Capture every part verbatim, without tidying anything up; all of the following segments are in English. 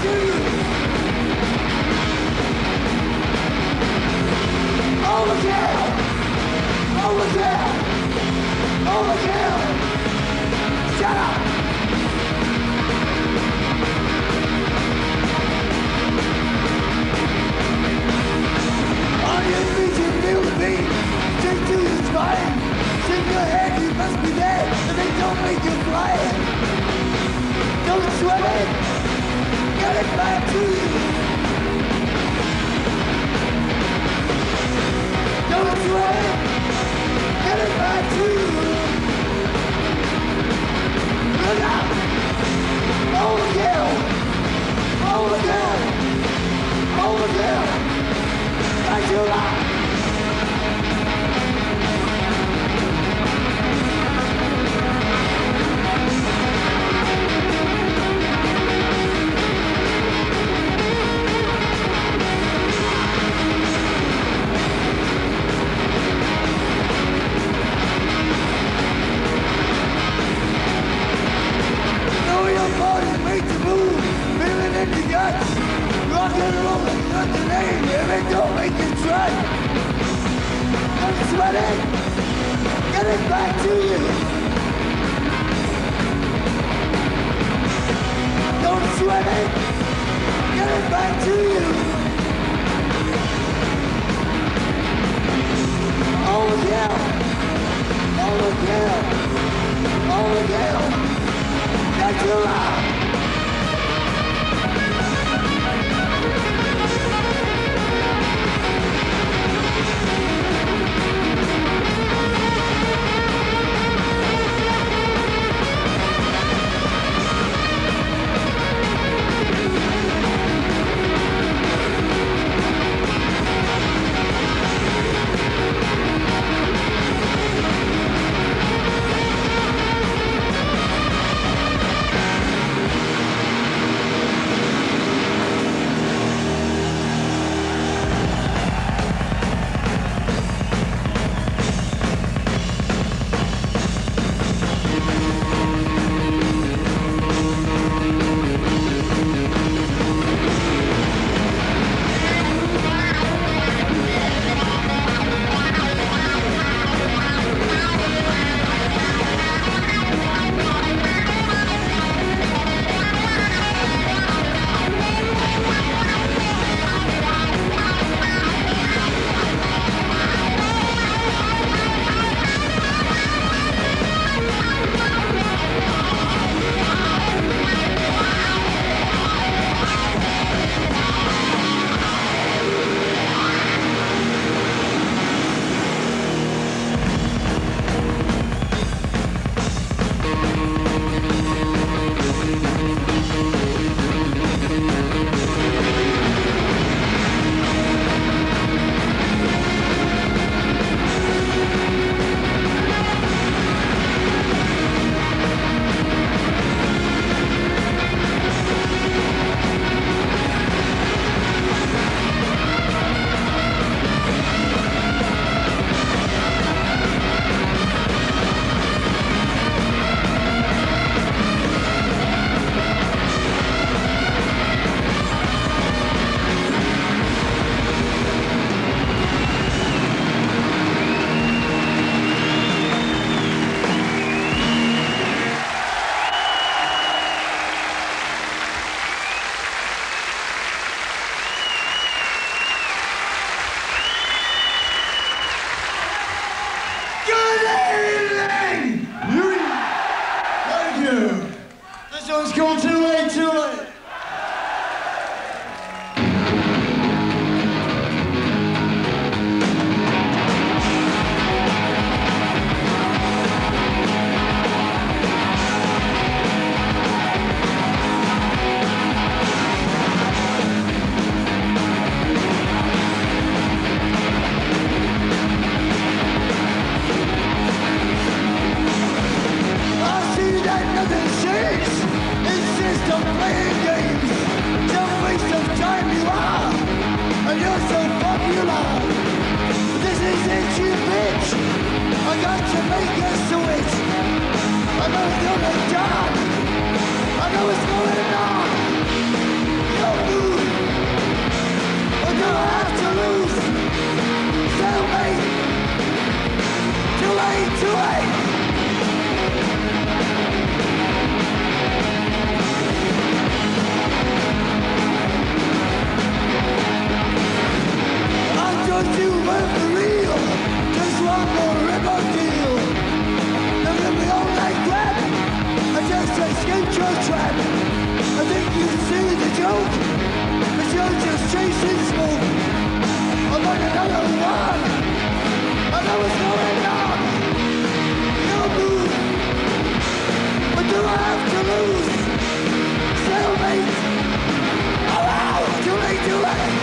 to you. Overkill! Overkill! Overkill! Shut up! On your feet you feel the beat, take to your spine. Shake your head, you must be dead, and they don't make you fly. Don't sweat it, get it back to you. Don't sweat it, get it back to you. Look out! Overkill! Overkill! Overkill! Back to life! Rock and roll is not the name, if it don't make you try. Don't sweat it, get it back to you. Don't sweat it, get it back to you. Overkill, overkill, overkill, get you out. another one. I know what's going on. No move. What do I have to lose? Cellmate. Oh, wow. Too late, too late.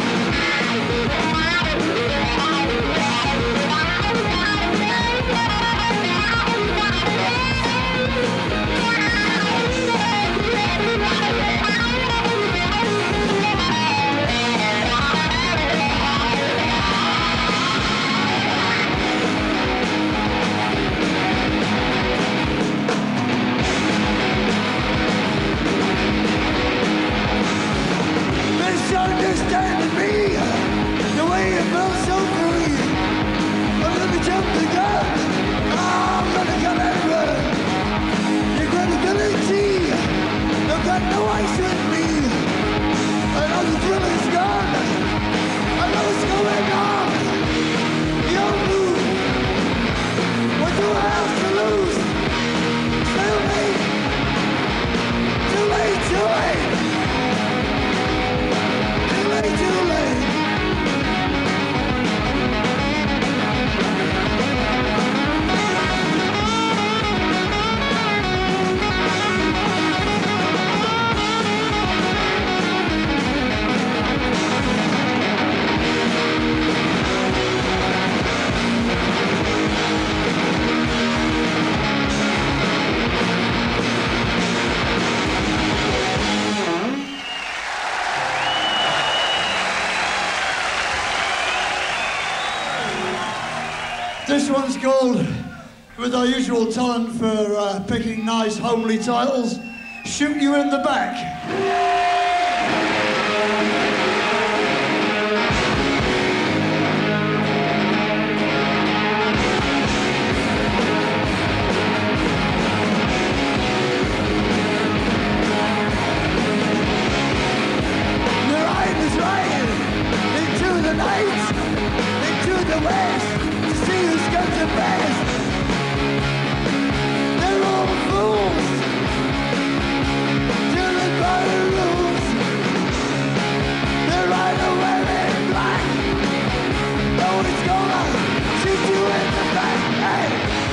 Misunderstanding me, the way you felt so free. I'm gonna jump the gun, I'm gonna come and run. Your credibility, you've got no ice with me. I know the thrill is gone, I know what's going on. Your move, what do I have to lose? Too late, too late, too late. Too late. This one's called, with our usual talent for uh, picking nice homely titles, Shoot You in the Back. The ride is riding into the night, into the west. See who's got the best. They're all fools till they buy the rules. They're right away in black. No one's gonna shoot you in the back. Hey.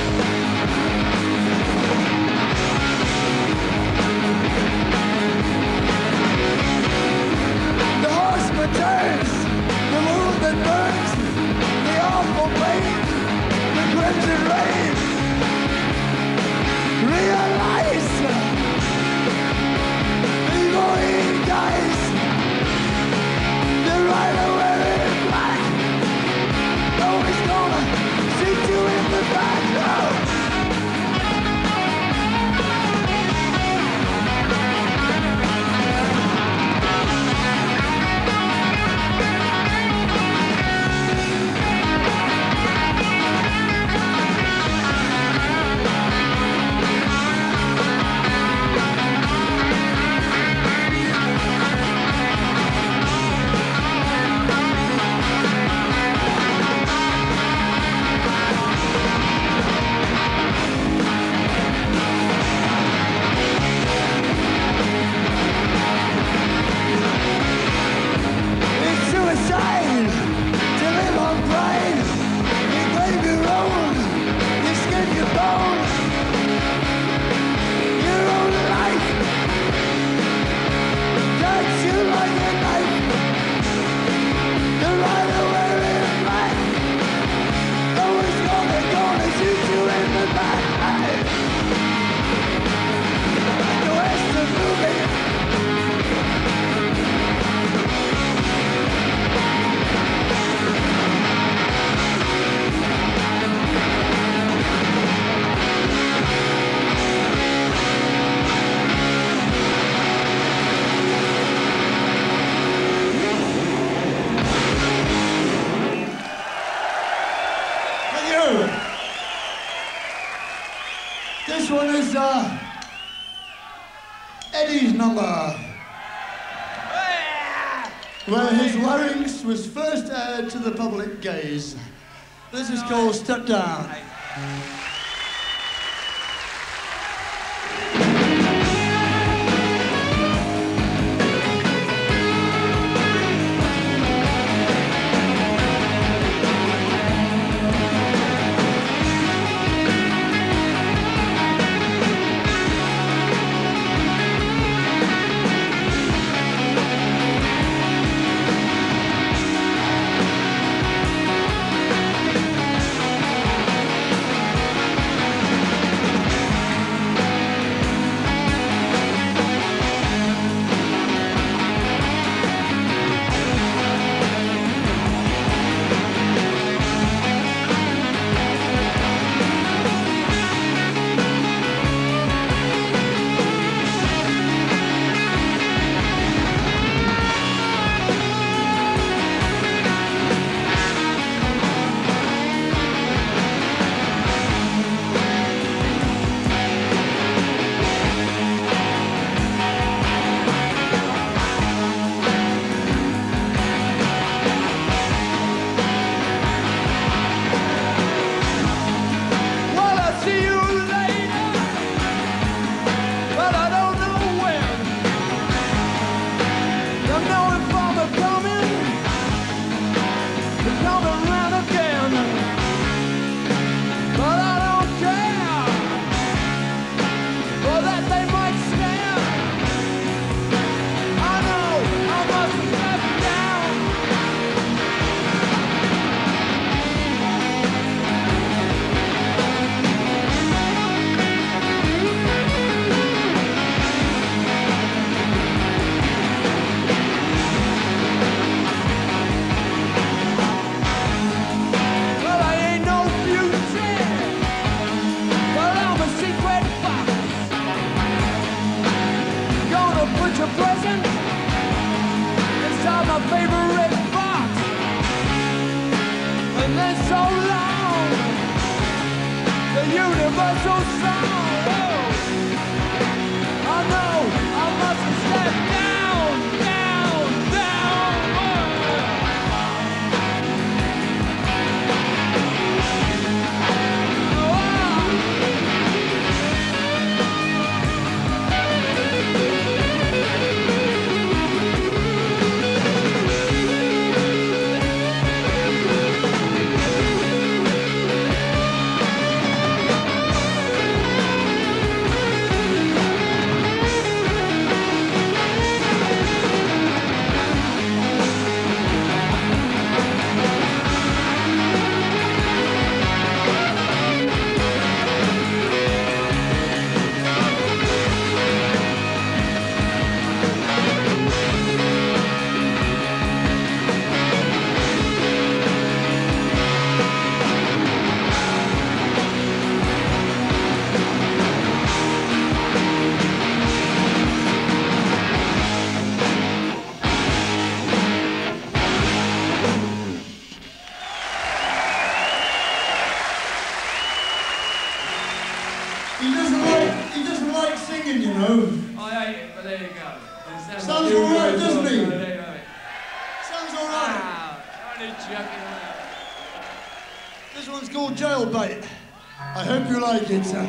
The horseman turns, the world that burns, the awful pain. Crimson rain. Realize before he dies, the rider wearing black. No one's gonna shoot you in the back. No. This one is uh, Eddie's number, where his larynx was first aired to the public gaze. This is called Step Down. present. It's time my favorite box. And then so long, the universal song. Oh, I know I must step down, down, down. He doesn't like, he doesn't like singing, you know. I hate it, but there you go. Sounds all right, doesn't he? There you go. Sounds all right. Wow, only joking around. This one's called Jailbait. I hope you like it, sir.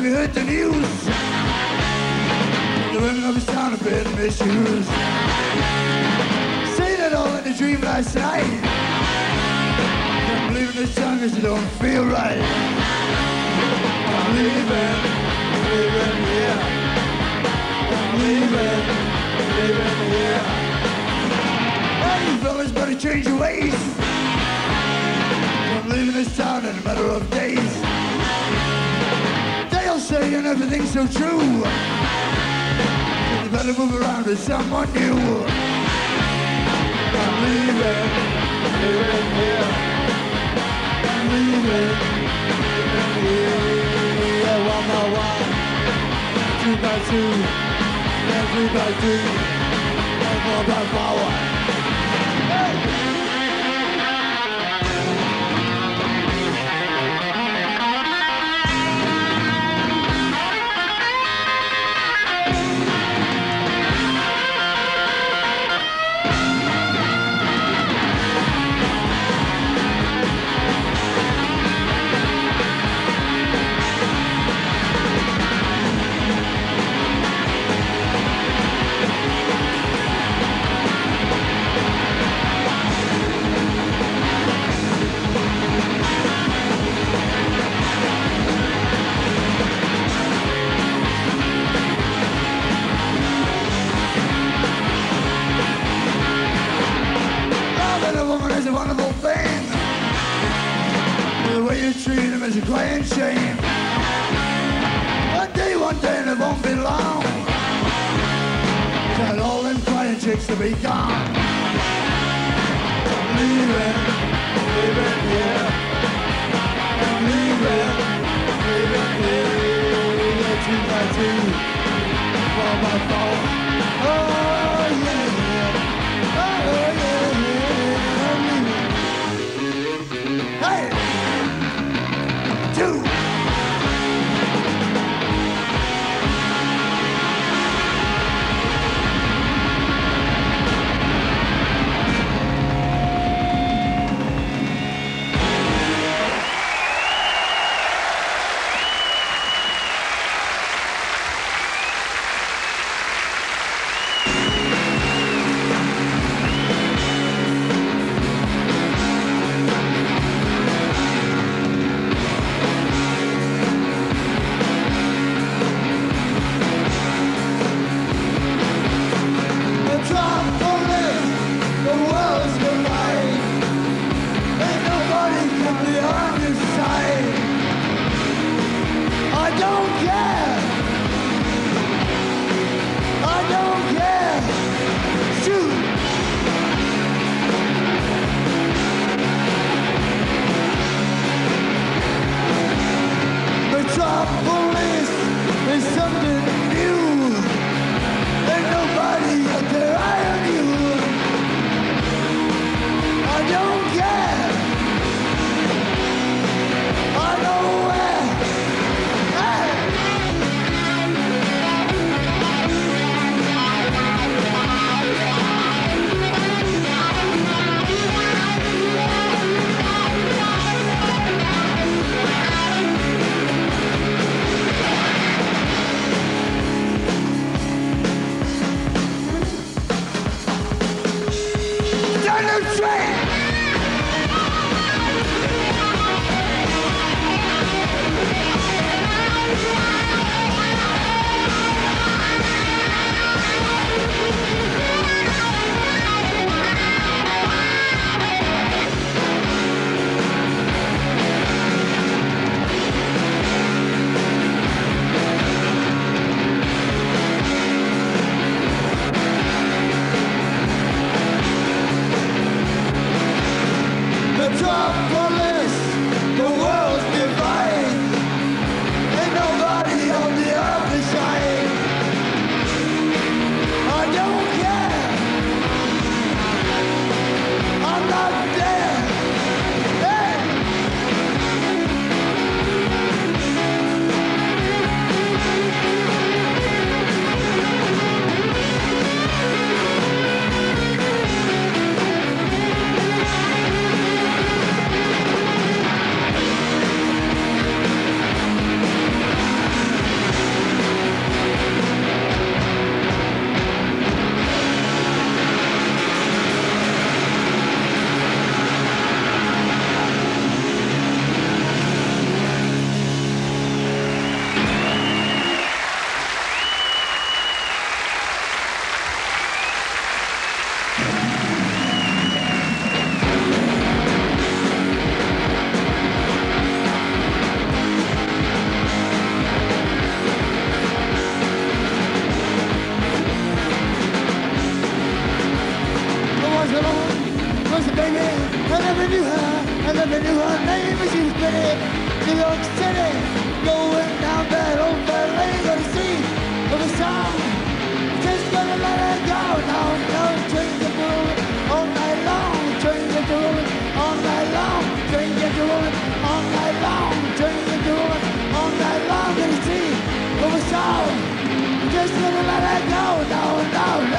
you heard the news? The women of his town have been misused. Seen it all in a dream last night. Can't believe in this song cause it don't feel right. I'm leaving, leaving here. I'm leaving, leaving here. Hey, you fellas better change your ways. I'm leaving this town in a matter of days. They'll say and everything's so true. You better move around with someone new. I'm leaving, leaving here. I'm leaving, leaving here. Yeah, one by one, two by two, then three by three, then four by four. Hey! Is a wonderful thing. The way you treat him is a crying shame. One day, one day, and it won't be long. Tell all them crying chicks to be gone. I'm leaving, leaving here. I'm leaving, leaving here. Two by two, four by four. Oh yeah, yeah. Oh yeah. Hey! Two! never knew her, I never knew her name, but she was pretty. New York City, going down that old bad lane, gonna see of a song. Just gonna let her go, no, no, train get rolling all night long, train get rolling all night long, train get rolling all night long, train get rolling all night long, gonna see of a song. Just gonna let her go, no, no, no.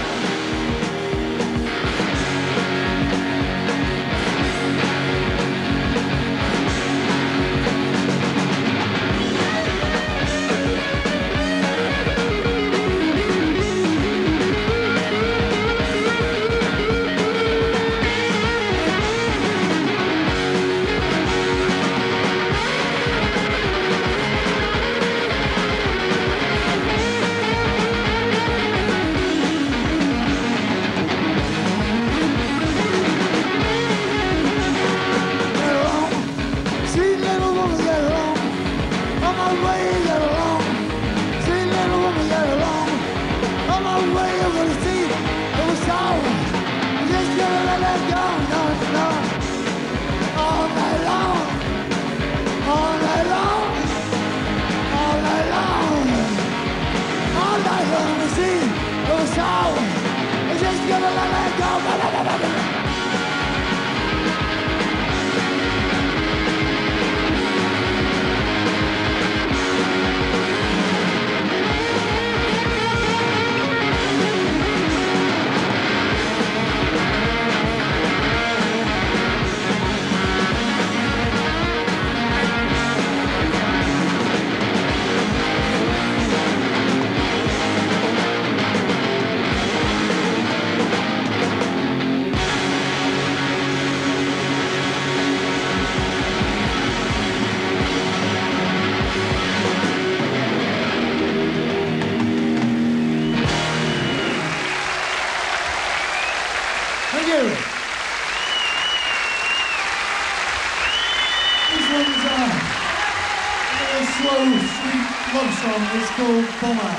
It's called Bomber.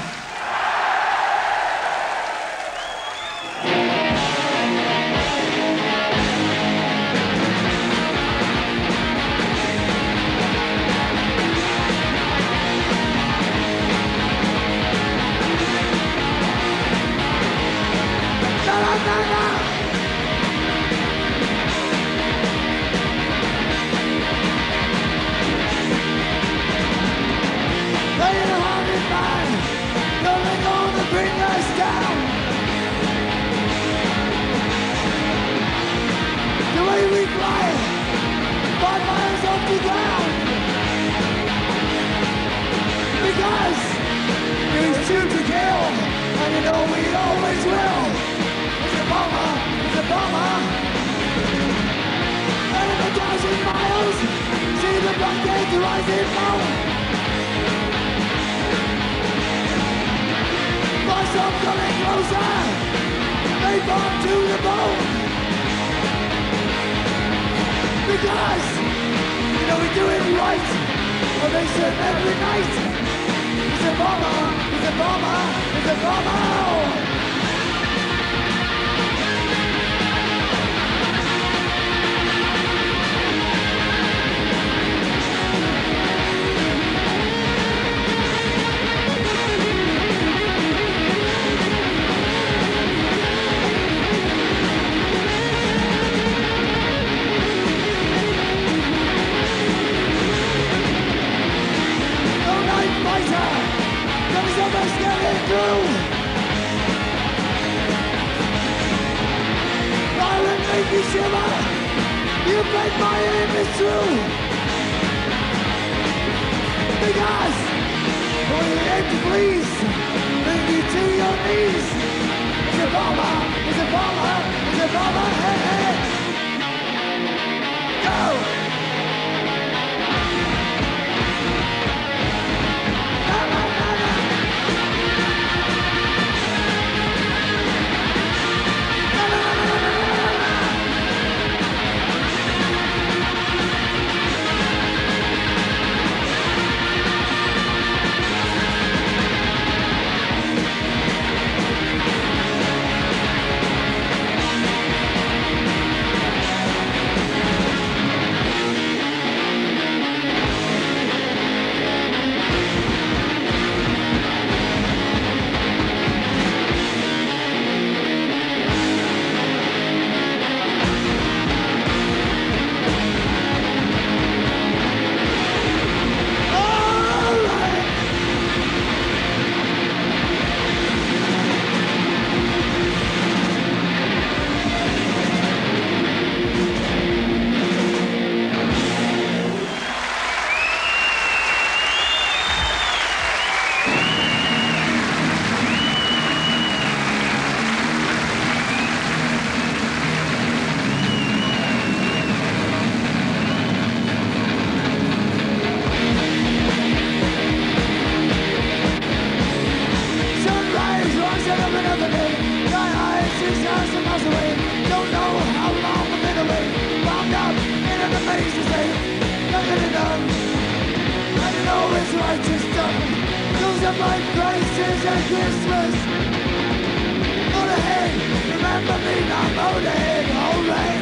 amazed to say, nothing done. I don't know it's righteous done. Those are my prices at Christmas. Motorhead, remember me now, Motorhead, alright.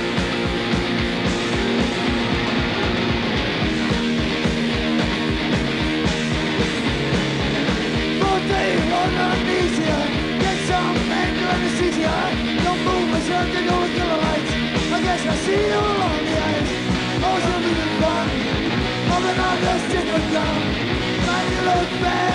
Amnesia, get some anger anesthesia. Don't move myself to go with killer lights. I guess I see you along the ice. All should be fun. Holding on to stick with gum. Man, you look bad.